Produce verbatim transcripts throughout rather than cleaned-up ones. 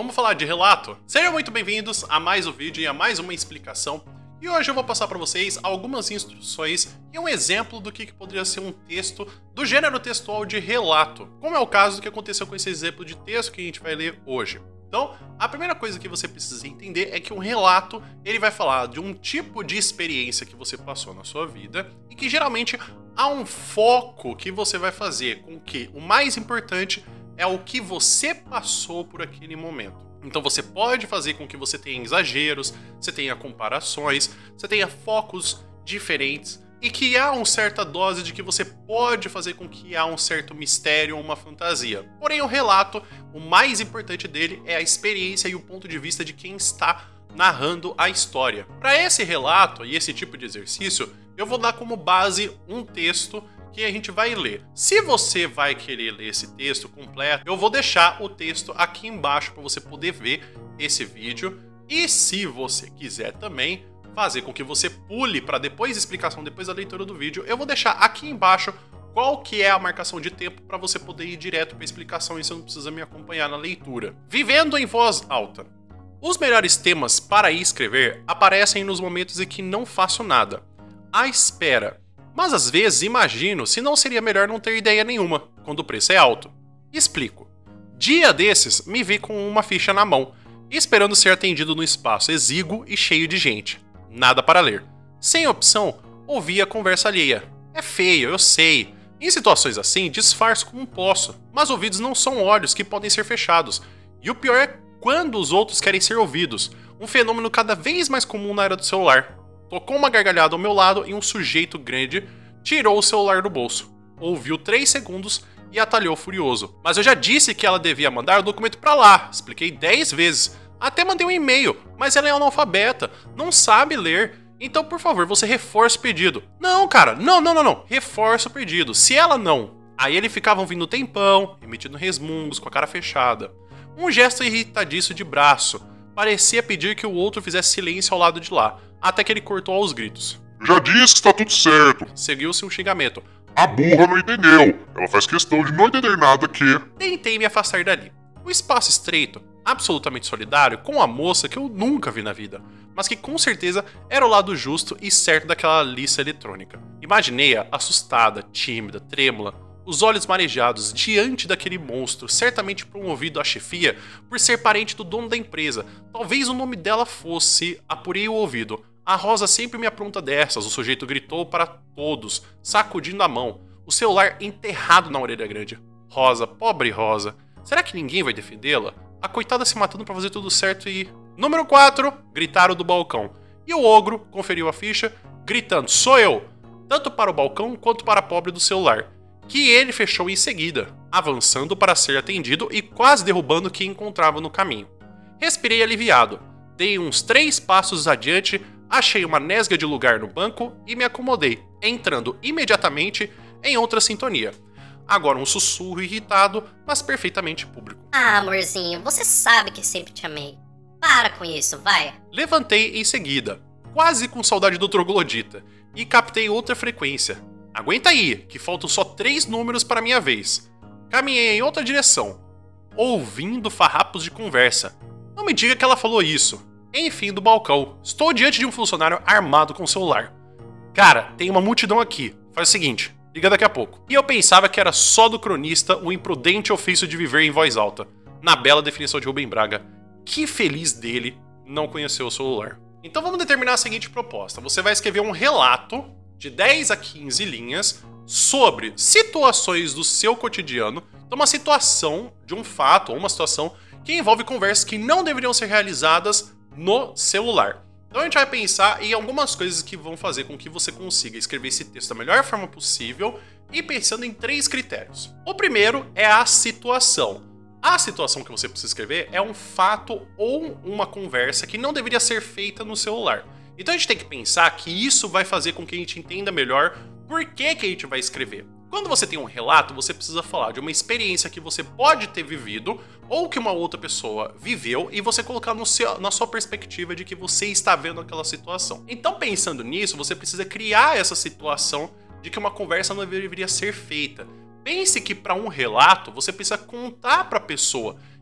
vamos falar de relato? Sejam muito bem-vindos a mais um vídeo e a mais uma explicação. E hoje eu vou passar para vocês algumas instruções e um exemplo do que poderia ser um texto do gênero textual de relato, como é o caso do que aconteceu com esse exemplo de texto que a gente vai ler hoje. Então, a primeira coisa que você precisa entender é que um relato, ele vai falar de um tipo de experiência que você passou na sua vida e que geralmente há um foco que você vai fazer com que o mais importante é o que você passou por aquele momento. Então você pode fazer com que você tenha exageros, você tenha comparações, você tenha focos diferentes e que há uma certa dose de que você pode fazer com que há um certo mistério ou uma fantasia. Porém, o relato, o mais importante dele é a experiência e o ponto de vista de quem está narrando a história. Para esse relato e esse tipo de exercício, eu vou dar como base um texto que a gente vai ler. Se você vai querer ler esse texto completo, eu vou deixar o texto aqui embaixo para você poder ver esse vídeo. E se você quiser também fazer com que você pule para depois da explicação, depois da leitura do vídeo, eu vou deixar aqui embaixo qual que é a marcação de tempo para você poder ir direto para a explicação e você não precisa me acompanhar na leitura. Vivendo em voz alta. Os melhores temas para escrever aparecem nos momentos em que não faço nada. À espera. Mas às vezes imagino se não seria melhor não ter ideia nenhuma, quando o preço é alto. Explico. Dia desses, me vi com uma ficha na mão, esperando ser atendido no espaço exíguo e cheio de gente. Nada para ler. Sem opção, ouvi a conversa alheia. É feio, eu sei. Em situações assim, disfarço como posso, mas ouvidos não são olhos que podem ser fechados. E o pior é quando os outros querem ser ouvidos, um fenômeno cada vez mais comum na era do celular. Tocou uma gargalhada ao meu lado e um sujeito grande tirou o celular do bolso. Ouviu três segundos e atalhou furioso. Mas eu já disse que ela devia mandar o documento pra lá. Expliquei dez vezes. Até mandei um e-mail, mas ela é analfabeta, não sabe ler. Então, por favor, você reforça o pedido. Não, cara, não, não, não, não. Reforça o pedido. Se ela não... Aí ele ficava ouvindo um tempão, emitindo resmungos com a cara fechada. Um gesto irritadiço de braço. Parecia pedir que o outro fizesse silêncio ao lado de lá, até que ele cortou aos gritos. Já disse que está tudo certo. Seguiu-se um xingamento. A burra não entendeu. Ela faz questão de não entender nada que... Tentei me afastar dali. O espaço estreito, absolutamente solidário, com a moça que eu nunca vi na vida, mas que com certeza era o lado justo e certo daquela lista eletrônica. Imaginei-a assustada, tímida, trêmula, os olhos marejados diante daquele monstro, certamente promovido à chefia por ser parente do dono da empresa. Talvez o nome dela fosse... Apurei o ouvido. A Rosa sempre me apronta dessas, o sujeito gritou para todos, sacudindo a mão, o celular enterrado na orelha grande. Rosa, pobre Rosa. Será que ninguém vai defendê-la? A coitada se matando para fazer tudo certo e... Número quatro, gritaram do balcão. E o ogro conferiu a ficha, gritando, sou eu! Tanto para o balcão quanto para a pobre do celular. Que ele fechou em seguida, avançando para ser atendido e quase derrubando quem encontrava no caminho. Respirei aliviado, dei uns três passos adiante, achei uma nesga de lugar no banco e me acomodei, entrando imediatamente em outra sintonia. Agora um sussurro irritado, mas perfeitamente público. Ah, amorzinho, você sabe que sempre te amei. Para com isso, vai. Levantei em seguida, quase com saudade do troglodita, e captei outra frequência. Aguenta aí, que faltam só três números para minha vez. Caminhei em outra direção, ouvindo farrapos de conversa. Não me diga que ela falou isso. Enfim, do balcão, estou diante de um funcionário armado com celular. Cara, tem uma multidão aqui. Faz o seguinte, liga daqui a pouco. E eu pensava que era só do cronista o imprudente ofício de viver em voz alta. Na bela definição de Rubem Braga. Que feliz dele não conhecer o celular. Então vamos determinar a seguinte proposta. Você vai escrever um relato de dez a quinze linhas sobre situações do seu cotidiano. Então uma situação de um fato ou uma situação que envolve conversas que não deveriam ser realizadas no celular. Então a gente vai pensar em algumas coisas que vão fazer com que você consiga escrever esse texto da melhor forma possível e pensando em três critérios. O primeiro é a situação. A situação que você precisa escrever é um fato ou uma conversa que não deveria ser feita no celular. Então a gente tem que pensar que isso vai fazer com que a gente entenda melhor por que que a gente vai escrever. Quando você tem um relato, você precisa falar de uma experiência que você pode ter vivido ou que uma outra pessoa viveu e você colocar no seu, na sua perspectiva de que você está vendo aquela situação. Então, pensando nisso, você precisa criar essa situação de que uma conversa não deveria ser feita. Pense que para um relato, você precisa contar para a pessoa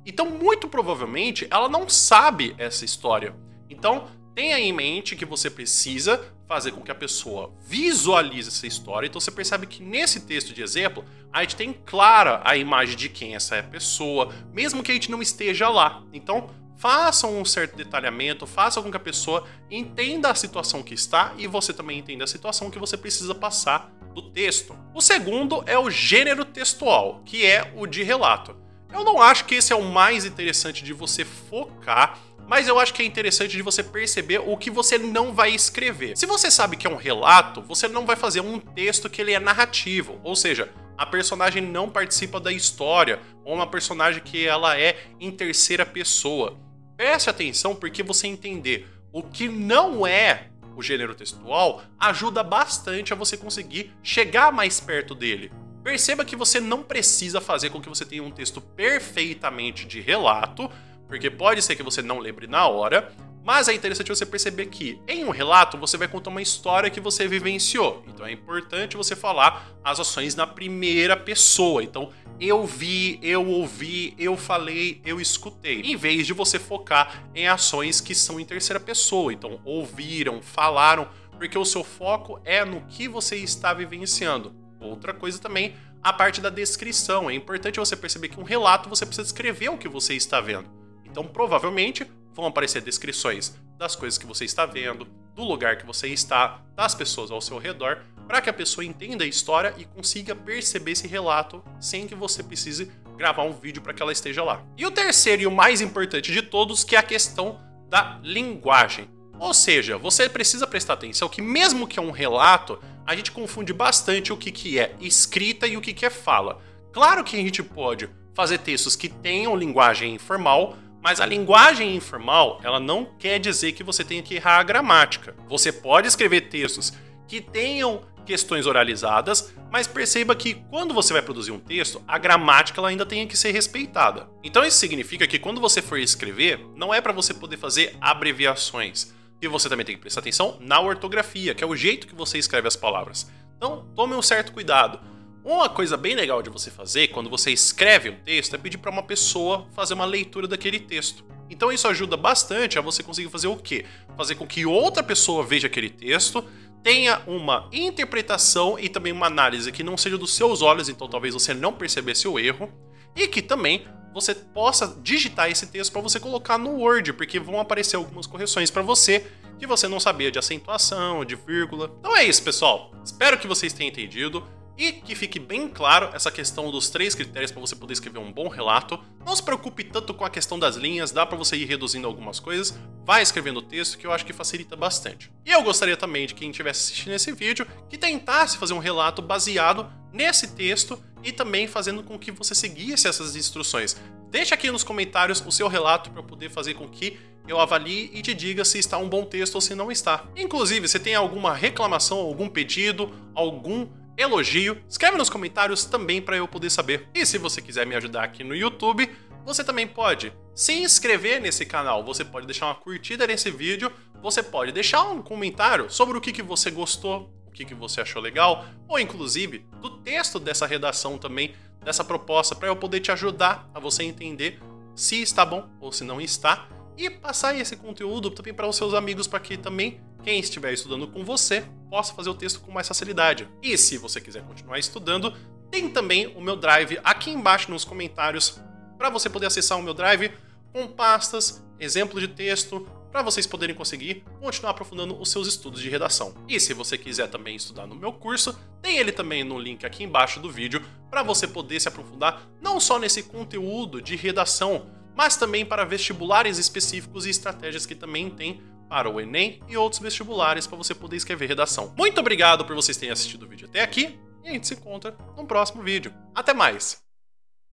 Então, muito provavelmente, ela não sabe essa história. Então, tenha em mente que você precisa fazer com que a pessoa visualize essa história. Então, você percebe que nesse texto de exemplo, a gente tem clara a imagem de quem essa é a pessoa, mesmo que a gente não esteja lá. Então, faça um certo detalhamento, faça com que a pessoa entenda a situação que está e você também entenda a situação que você precisa passar do texto. O segundo é o gênero textual, que é o de relato. Eu não acho que esse é o mais interessante de você focar, mas eu acho que é interessante de você perceber o que você não vai escrever. Se você sabe que é um relato, você não vai fazer um texto que ele é narrativo, ou seja, a personagem não participa da história, ou uma personagem que ela é em terceira pessoa. Preste atenção, porque você entender o que não é o gênero textual ajuda bastante a você conseguir chegar mais perto dele. Perceba que você não precisa fazer com que você tenha um texto perfeitamente de relato, porque pode ser que você não lembre na hora, mas é interessante você perceber que em um relato você vai contar uma história que você vivenciou. Então é importante você falar as ações na primeira pessoa. Então, eu vi, eu ouvi, eu falei, eu escutei. Em vez de você focar em ações que são em terceira pessoa. Então, ouviram, falaram, porque o seu foco é no que você está vivenciando. Outra coisa também, a parte da descrição. É importante você perceber que um relato você precisa descrever o que você está vendo. Então, provavelmente, vão aparecer descrições das coisas que você está vendo, do lugar que você está, das pessoas ao seu redor, para que a pessoa entenda a história e consiga perceber esse relato sem que você precise gravar um vídeo para que ela esteja lá. E o terceiro e o mais importante de todos, que é a questão da linguagem. Ou seja, você precisa prestar atenção que mesmo que é um relato, a gente confunde bastante o que, que é escrita e o que, que é fala. Claro que a gente pode fazer textos que tenham linguagem informal, mas a linguagem informal, ela não quer dizer que você tenha que errar a gramática. Você pode escrever textos que tenham questões oralizadas, mas perceba que quando você vai produzir um texto, a gramática ela ainda tem que ser respeitada. Então isso significa que quando você for escrever, não é para você poder fazer abreviações. E você também tem que prestar atenção na ortografia, que é o jeito que você escreve as palavras. Então, tome um certo cuidado. Uma coisa bem legal de você fazer quando você escreve um texto é pedir para uma pessoa fazer uma leitura daquele texto. Então isso ajuda bastante a você conseguir fazer o quê? Fazer com que outra pessoa veja aquele texto, tenha uma interpretação e também uma análise que não seja dos seus olhos, então talvez você não percebesse o erro, e que também você possa digitar esse texto para você colocar no Word, porque vão aparecer algumas correções para você que você não sabia de acentuação, de vírgula. Então é isso, pessoal. Espero que vocês tenham entendido. E que fique bem claro essa questão dos três critérios para você poder escrever um bom relato. Não se preocupe tanto com a questão das linhas, dá para você ir reduzindo algumas coisas. Vai escrevendo o texto, que eu acho que facilita bastante. E eu gostaria também de quem estivesse assistindo esse vídeo que tentasse fazer um relato baseado nesse texto e também fazendo com que você seguisse essas instruções. Deixa aqui nos comentários o seu relato para poder fazer com que eu avalie e te diga se está um bom texto ou se não está. Inclusive, se tem alguma reclamação, algum pedido, algum elogio, escreve nos comentários também para eu poder saber. E se você quiser me ajudar aqui no YouTube, você também pode se inscrever nesse canal, você pode deixar uma curtida nesse vídeo, você pode deixar um comentário sobre o que, que você gostou, o que, que você achou legal, ou inclusive do texto dessa redação também, dessa proposta, para eu poder te ajudar a você entender se está bom ou se não está, e passar esse conteúdo também para os seus amigos, para que também quem estiver estudando com você possa fazer o texto com mais facilidade. E se você quiser continuar estudando, tem também o meu Drive aqui embaixo nos comentários para você poder acessar o meu Drive com pastas, exemplo de texto, para vocês poderem conseguir continuar aprofundando os seus estudos de redação. E se você quiser também estudar no meu curso, tem ele também no link aqui embaixo do vídeo para você poder se aprofundar não só nesse conteúdo de redação, mas também para vestibulares específicos e estratégias que também tem para o Enem e outros vestibulares para você poder escrever redação. Muito obrigado por vocês terem assistido o vídeo até aqui e a gente se encontra no próximo vídeo. Até mais!